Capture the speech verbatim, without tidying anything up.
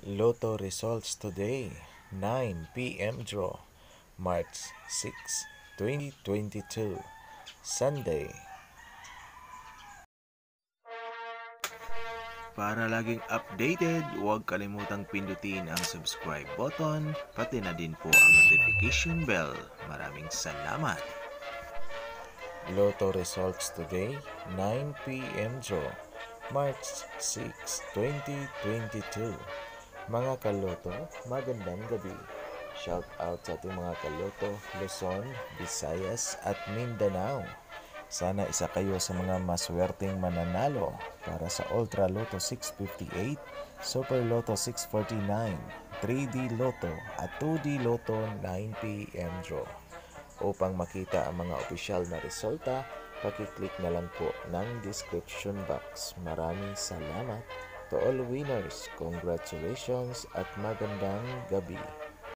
Lotto Results Today, nine p m draw, March sixth, twenty twenty-two, Sunday. Para laging updated, huwag kalimutang pindutin ang subscribe button, pati na din po ang notification bell. Maraming salamat! Lotto Results Today, nine p m draw, March sixth, twenty twenty-two. Mga kaloto, magandang gabi. Shout out sa ating mga kaloto, Luzon, Visayas at Mindanao. Sana isa kayo sa mga maswerteng mananalo para sa Ultralotto six fifty-eight, Superlotto six forty-nine, three D Lotto at two D Lotto nine p m draw. Upang makita ang mga opisyal na resulta, pakiclick na lang po ng description box. Maraming salamat to all winners. Congratulations at magandang gabi.